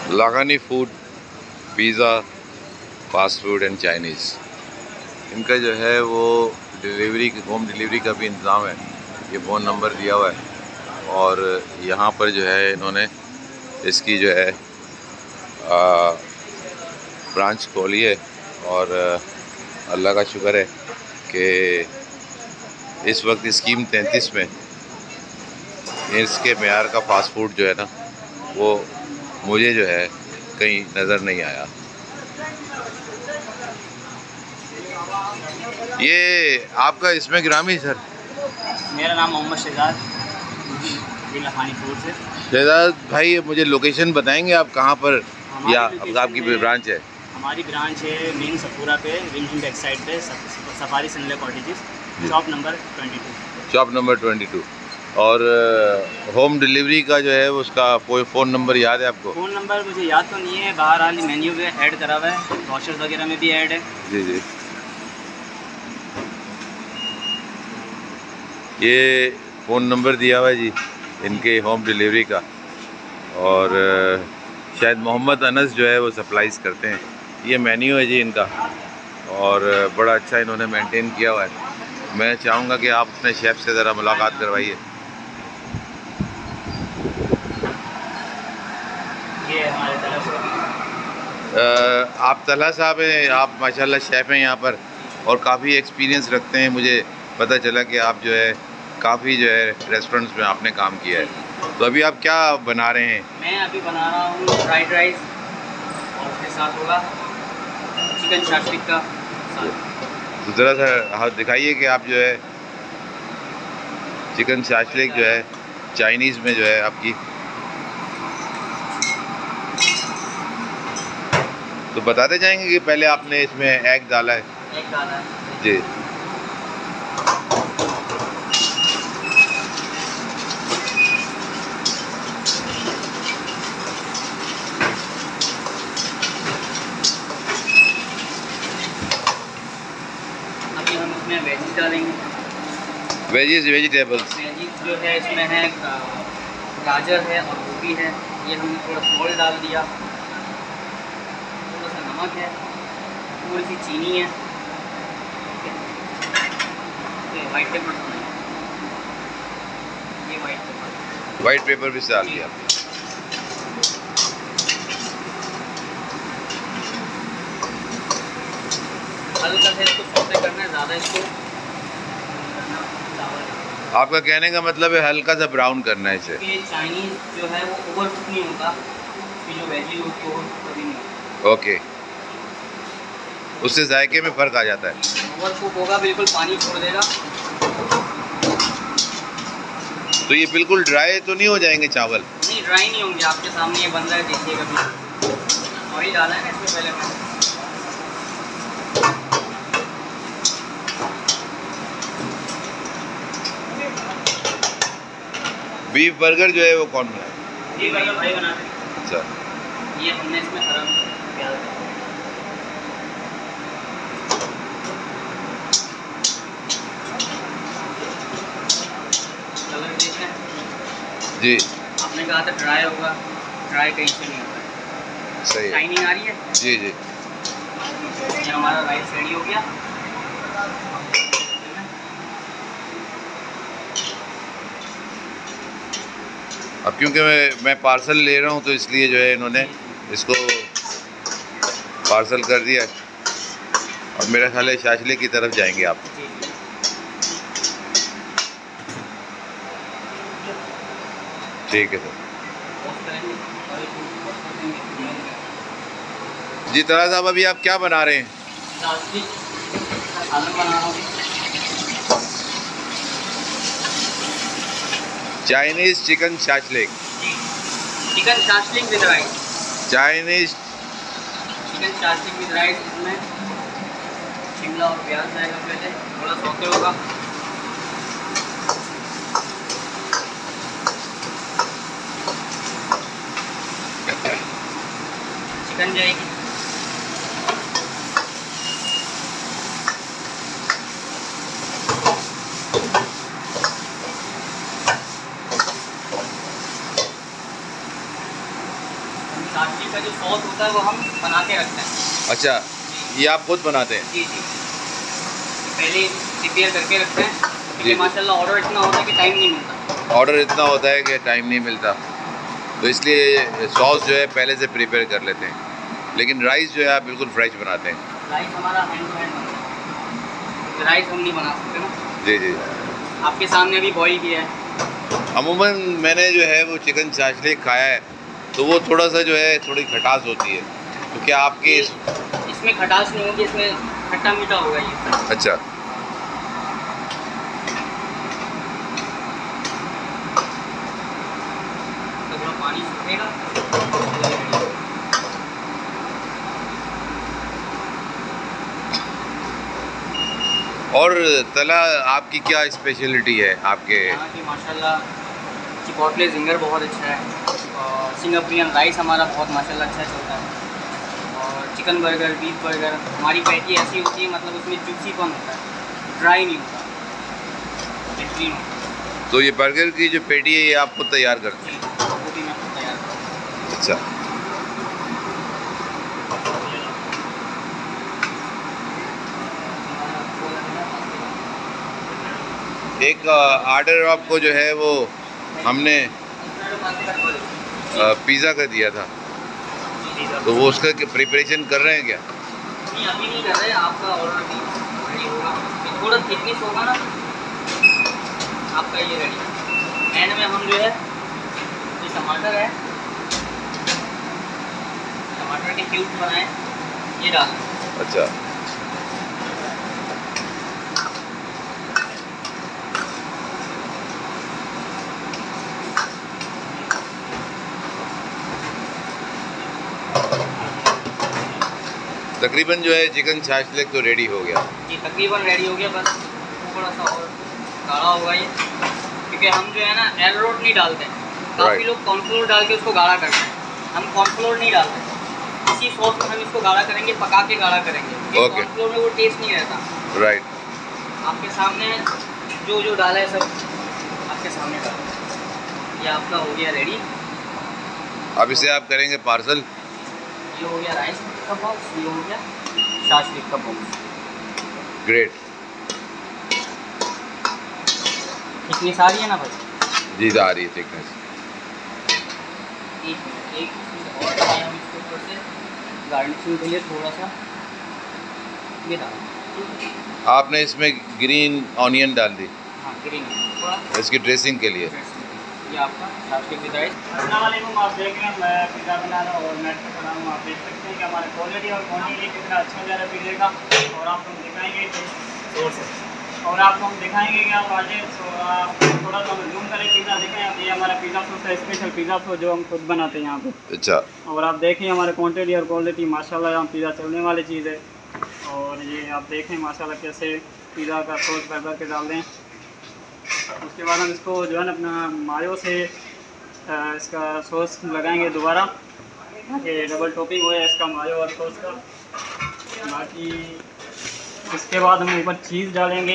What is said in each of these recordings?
लागानी food, pizza, fast food and Chinese. इनका जो है वो डिलीवरी, होम डिलीवरी का भी इंतज़ाम है। ये फ़ोन नंबर दिया हुआ है और यहाँ पर जो है इन्होंने इसकी जो है ब्रांच खोली है और अल्लाह का शुक्र है कि इस वक्त स्कीम 33 में इसके मेयार का फ़ास्ट फूड जो है ना वो मुझे जो है कहीं नज़र नहीं आया। ये आपका इसमें ग्रामी सर? मेरा नाम मोहम्मद शहजाद, लाखानी फूड से। शहजाद भाई मुझे लोकेशन बताएंगे आप कहाँ पर या आपकी ब्रांच है? हमारी ब्रांच है मेन सपूरा पे, विंग बैक साइड पे, सफारी सनले cottages, shop number 22। Shop number 22। और होम डिलीवरी का जो है उसका कोई फ़ोन नंबर याद है आपको? फ़ोन नंबर मुझे याद तो नहीं है, बाहर वाली मेन्यू पे ऐड करा हुआ है, ब्रोशर्स वगैरह में भी ऐड है। जी जी। ये फ़ोन नंबर दिया हुआ है जी इनके होम डिलीवरी का, और शायद मोहम्मद अनस जो है वो सप्लाईज करते हैं। ये मेन्यू है जी इनका और बड़ा अच्छा इन्होंने मेंटेन किया हुआ है। मैं चाहूँगा कि आप अपने शेफ़ से ज़रा मुलाकात करवाइए। ये हमारे तरफ आप तलहा साहब हैं, आप माशाल्लाह शेफ़ हैं यहाँ पर और काफ़ी एक्सपीरियंस रखते हैं। मुझे पता चला कि आप जो है काफ़ी जो है रेस्टोरेंट्स में आपने काम किया है। तो अभी आप क्या बना रहे हैं? मैं अभी बना रहा हूँ फ्राइड राइस और उसके साथ होगा चिकन शाशलिक का साथ। तो ज़रा सा हाथ दिखाइए कि आप जो है चिकन शाशलिक जो है चाइनीज़ में जो है आपकी, तो बताते जाएंगे कि पहले आपने इसमें एग डाला है? एग डाला है जी। अभी हम इसमें वेजिस डालेंगे। वेजिटेबल्स वेजिस जो है इसमें है गाजर है और गोभी है। ये हमने थोड़ा सॉल्ट डाल दिया, थोड़ा सा नमक है, थोड़ी सी चीनी है, वाइट पेपर, ये वाइट पेपर भी डाल दिया। हल्का सा इसको सौते करना है, ज़्यादा इसको आपका कहने का मतलब है हल्का सा ब्राउन करना है इसे? ये चाइनीज़ जो है वो ओवर कुक नहीं होता, जो वेजी होती है कभी नहीं होता। ओके, उससे जायके में फ़र्क आ जाता है। ओवर कुक होगा बिल्कुल पानी छोड़ देगा। तो ये बिल्कुल ड्राई तो नहीं हो जाएंगे चावल? नहीं, ड्राई नहीं होंगे, आपके सामने ये बन रहा है, देखिएगा भी। ऑयल डाला है ना इसमें पहले मैं। बीफ बर्गर जो है वो कौन बनाए? ये बर्गर भाई बनाते हैं। अच्छा। ये हमने इसमें हरा प्याज कलर देखना है जी। आपने कहा था ड्राई होगा, ड्राई कहीं से नहीं होगा। सही। शाइनिंग आ रही है जी जी। ये हमारा राइस रेडी हो गया। अब क्योंकि मैं पार्सल ले रहा हूँ तो इसलिए जो है इन्होंने इसको पार्सल कर दिया है और मेरा ख्याल है शाशले की तरफ जाएंगे आप। ठीक है सर। जी तला साहब अभी आप क्या बना रहे हैं? सालन बना रहा हूँ। Chinese chicken shashlik. Chicken shashlik with rice. Chinese chicken shashlik with rice. इसमें शिमला और प्याज जाएगा, पहले थोड़ा सौते होगा। चिकन जाएगी, शास्त्री का जो सॉस होता है वो हम बना के रखते हैं। अच्छा, ये आप खुद बनाते हैं? जी जी, पहले प्रिपेयर करके रखते हैं क्योंकि माशाल्लाह ऑर्डर इतना होता है कि टाइम नहीं मिलता। ऑर्डर इतना होता है कि टाइम नहीं मिलता, तो इसलिए सॉस जो है पहले से प्रिपेयर कर लेते हैं। लेकिन राइस जो है आप बिल्कुल फ्रेश बनाते हैं? राइस हमारा हैंड टू हैंड बनता है, राइस हम नहीं बना सकते ना। जी जी, आपके सामने अभी बॉईल किया है। अमूमन मैंने जो है वो चिकन शाशलिक खाया है, तो वो थोड़ा सा जो है थोड़ी खटास होती है, तो क्या आपके इसमें खटास नहीं होगी, इसमें खट्टा मीठा होगा ये। अच्छा, तो थोड़ा पानी सूखेगा। और तला आपकी क्या स्पेशलिटी है आपके? यहाँ की माशाल्लाह चिपोटले जिंगर बहुत अच्छा है, और सिंगापुरियन राइस हमारा बहुत माशाल्लाह अच्छा चलता है, और चिकन बर्गर, बीफ बर्गर, हमारी पैटी ऐसी होती है मतलब उसमें जूसीपन होता है, ड्राई नहीं होता, बेहतरीन होता है। तो ये बर्गर की जो पेटी है ये आप खुद तैयार करते हैं? वो भी मैं खुद तैयार करता हूँ। अच्छा, एक ऑर्डर आपको जो है वो हमने पिज़्ज़ा का दिया था, तो वो उसका प्रिपरेशन कर रहे हैं क्या? नहीं, अभी नहीं कर रहे हैं, आपका ऑर्डर भी रेडी होगा, थोड़ा थिकनेस होगा ना आपका, ये रेडी। एंड में हम जो है ये टमाटर है, टमाटर के क्यूब्स बनाए, ये डाल। अच्छा, तकरीबन जो है चिकन शाशलिक तो रेडी हो गया। ये तकरीबन रेडी हो गया, बस थोड़ा सा और गाढ़ा होगा ये, क्योंकि हम जो है ना एरारोट नहीं डालते हैं। काफ़ी लोग कॉर्नफ्लोर डाल के उसको गाढ़ा करते हैं, हम कॉर्नफ्लोर नहीं डालते। इसी सॉस में हम इसको गाढ़ा करेंगे, पका के गाढ़ा करेंगे। कॉर्नफ्लोर में वो टेस्ट नहीं रहता। राइट, आपके सामने जो जो डाला है सब आपके सामने डाला। ये आपका हो गया रेडी। अब इसे आप करेंगे पार्सल। ये हो गया राइस का बॉक्स, ये हो गया शाशलिक का बॉक्स। ग्रेट, इतनी सारी है ना भाई? जी आ रही है थिकनेस। एक चीज़ और है, हम इसके ऊपर से गार्निशिंग के लिए थोड़ा सा ये डाला। आपने इसमें ग्रीन ऑनियन डाल दी? हाँ, ग्रीन थोड़ा इसकी ड्रेसिंग के लिए। ये आपका शाशलिक विद राइस। अस्सलाम वालेकुम, आप देख रहे हैं मैं पिज़्ज़ा बना रहा हूँ और नेट पर बना हूँ। आप देख सकते हैं कि हमारा क्वालिटी और क्वांटिटी कितना अच्छा जा रहा है पिज़्ज़े का, और आपको हम दिखाएंगे और आपको हम दिखाएंगे कि आप आज थोड़ा सा जूम करें पिज़्ज़ा दिखाएं। अब ये हमारा पिज़्ज़ा सॉस है, स्पेशल पिज़्ज़ा सॉस जो हम खुद बनाते हैं यहाँ पे। अच्छा, और आप देखें हमारे क्वांटिटी और क्वालिटी माशाल्लाह यहाँ पिज़्ज़ा चलने वाली चीज़ है। और ये आप देखें माशाल्लाह कैसे पिज़्ज़ा का सॉस भर के डाल दें। उसके बाद हम इसको जो है ना अपना मायो से इसका सॉस लगाएंगे दोबारा, ताकि डबल टॉपिंग हो इसका मायो और सॉस का। बाकी इसके बाद हम ऊपर चीज़ डालेंगे,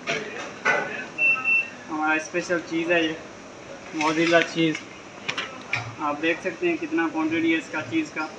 हमारा स्पेशल चीज़ है ये मोज़रेला चीज़। आप देख सकते हैं कितना क्वांटिटी है इसका चीज़ का।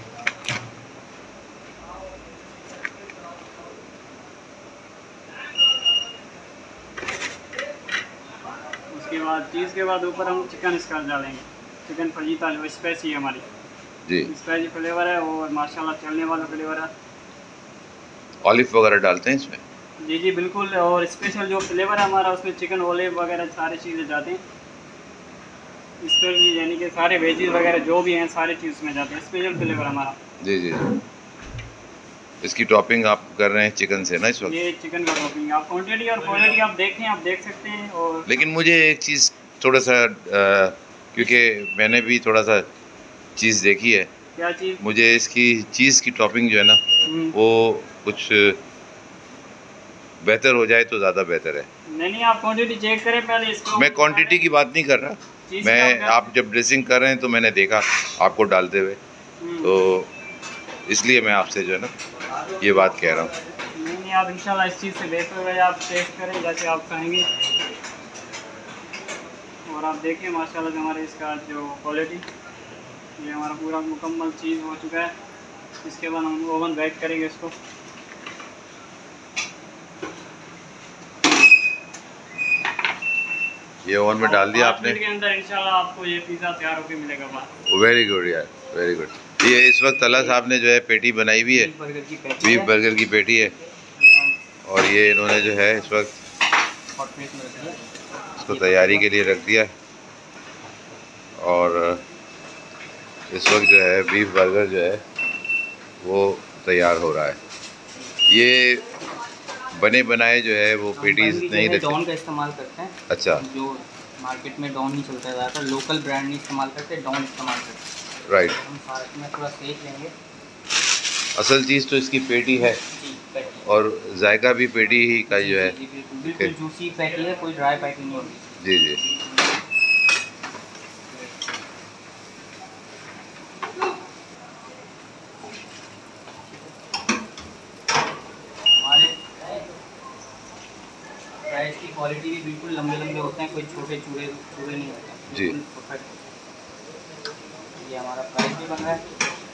उसके बाद चीज़ के बाद ऊपर हम चिकन इसका डालेंगे, चिकन फजीता जो स्पाइसी है हमारी जी स्पाइसी फ्लेवर है और माशाल्लाह चलने वाला फ्लेवर है। ऑलिव वगैरह डालते हैं इसमें? जी जी बिल्कुल, और स्पेशल जो फ्लेवर है हमारा उसमें चिकन ऑलिव वगैरह सारी चीज़ें जाते हैं। स्पेशल यानी कि सारे वेजीज वगैरह जो भी हैं सारी चीज़ में जाते हैं, स्पेशल फ्लेवर हमारा। जी जी जी। इसकी टॉपिंग आप कर रहे हैं चिकन से ना इस वक्त? ये चिकन का टॉपिंग आप क्वांटिटी और क्वालिटी आप देखें, आप देख सकते हैं। और लेकिन मुझे एक चीज़ थोड़ा सा क्योंकि मैंने भी थोड़ा सा चीज़ देखी है। क्या चीज़? मुझे इसकी चीज़ की टॉपिंग जो है ना वो कुछ बेहतर हो जाए तो ज़्यादा बेहतर है। नहीं, आप क्वांटिटी चेक करें पहले इसको। मैं क्वांटिटी की बात नहीं कर रहा, मैं आप जब ड्रेसिंग कर रहे हैं तो मैंने देखा आपको डालते हुए, तो इसलिए मैं आपसे जो है ना ये बात कह रहा हूँ। नहीं, आप इंशाल्लाह इस चीज़ से बेहतर हुए आप टेस्ट करें जैसे आप कहेंगे। और आप देखिए माशाल्लाह से हमारे इसका जो क्वालिटी ये हमारा पूरा मुकम्मल चीज़ हो चुका है। इसके बाद हम ओवन बेक करेंगे इसको। ये ओवन में डाल दिया आपने? 5 मिनट के अंदर इंशाल्लाह आपको ये पिज़्ज़ा तैयार होकर मिलेगा बाहर। वेरी गुड यार, वेरी गुड। ये इस वक्त तला साहब ने जो है पेटी बनाई हुई है, बीफ बर्गर की पेटी है, और ये इन्होंने जो है इस वक्त इसको तैयारी के लिए रख दिया है। और इस वक्त जो है बीफ बर्गर जो है वो तैयार हो रहा है। ये बने बनाए जो है वो पेटीज नहीं रखते, डॉन का इस्तेमाल करते हैं। अच्छा, जो मार्केट में डॉन नहीं चलता है ज़्यादातर, लोकल ब्रांड नहीं इस्तेमाल करते, डॉन इस्तेमाल करते हैं। राइट। हम साथ में थोड़ा सेक लेंगे। असल चीज़ तो इसकी पेटी है, और जायका भी पेटी ही का जो है, बिल्कुल जूसी पैटी है, कोई ड्राई पैटी नहीं होगी। जी जी। प्राइस की क्वालिटी भी बिल्कुल लंबे लंबे होते हैं, कोई छोटे चूड़े नहीं होते हैं जी। परफेक्ट। ये हमारा प्राइस भी बन रहा है।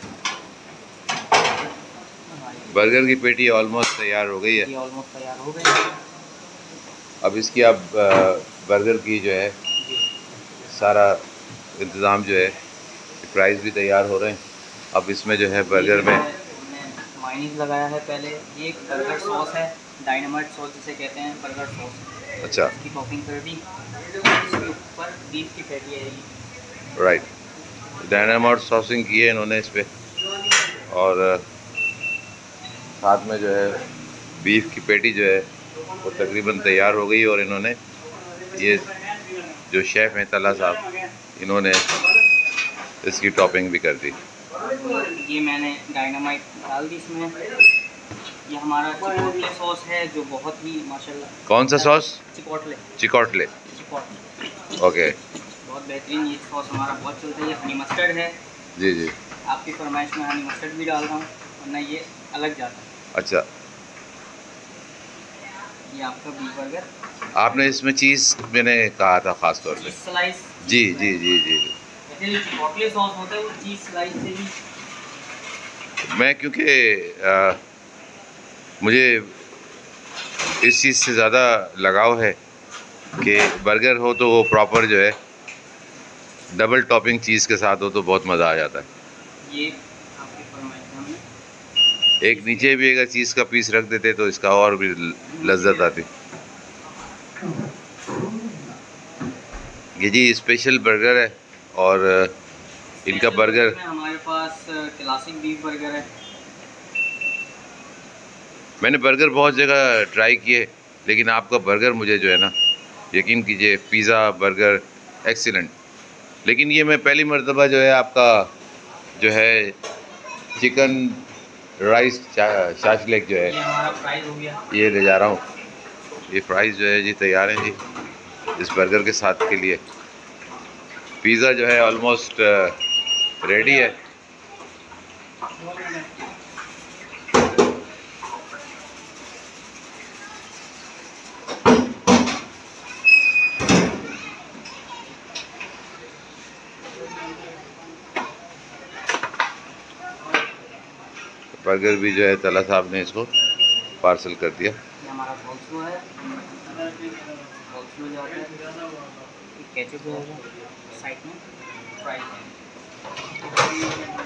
बर्गर की पेटी ऑलमोस्ट तैयार हो गई है। ये ऑलमोस्ट तैयार हो गई है। अब इसकी आप बर्गर की जो है सारा इंतज़ाम जो है, प्राइस भी तैयार हो रहे हैं। अब इसमें जो है बर्गर में मायोनीज लगाया है पहले। ये एक बर्गर सॉस है, डायनामाइट सॉस जिसे कहते हैं, बर्गर सॉस। अच्छा, इसकी टॉपिंग कर दी। इसके ऊपर बीफ की पैटी आएगी। राइट। डायनामाइट सॉसिंग की है इन्होंने इस पर, और साथ में जो है बीफ की पेटी जो है वो तकरीबन तैयार हो गई। और इन्होंने ये जो शेफ़ हैं तला साहब, इन्होंने इसकी टॉपिंग भी कर दी। ये मैंने डायनामाइट डाल दी इसमें। ये हमारा चिकोटले सॉस है जो बहुत ही माशाल्लाह। कौन सा सॉस? चिकोटले। चिकोटले, ओके। बहुत बेहतरीन ये सॉस हमारा बहुत चलता है। ये हनी मस्टर्ड है। जी जी। आपकी फरमाइश में हनी मस्टर्ड भी डाल रहा हूँ, वरना ये अलग जाता है। अच्छा, ये आपका बीफ बर्गर। आपने इसमें चीज़ मैंने कहा था ख़ास तौर पे। स्लाइस। जी जी जी जी। जो चिकोटले सॉस होता है वो चीज़ स्लाइस से भी। मैं क्योंकि मुझे इस चीज़ से ज़्यादा लगाव है कि बर्गर हो तो वो प्रॉपर जो है डबल टॉपिंग चीज़ के साथ हो तो बहुत मज़ा आ जाता है। ये आपकी फरमाइश में एक नीचे भी अगर चीज़ का पीस रख देते तो इसका और भी लज्जत आती। ये जी स्पेशल बर्गर है, और इनका बर्गर हमारे पास क्लासिक बीफ बर्गर है। मैंने बर्गर बहुत जगह ट्राई किए, लेकिन आपका बर्गर मुझे जो है ना, यकीन कीजिए, पिज़्ज़ा बर्गर एक्सीलेंट। लेकिन ये मैं पहली मर्तबा जो है आपका जो है चिकन राइस शाशलेक जो है ये हमारा फ्राइज हो गया। ये ले जा रहा हूँ। ये फ्राइज़ जो है जी तैयार हैं जी इस बर्गर के साथ के लिए। पिज़्ज़ा जो है ऑलमोस्ट रेडी है। बर्गर भी जो है तला साहब ने इसको पार्सल कर दिया। ये हमारा कोल्स्लो है। कोल्स्लो जाता है, केचप जाएगा साइड में, फ्राइज है।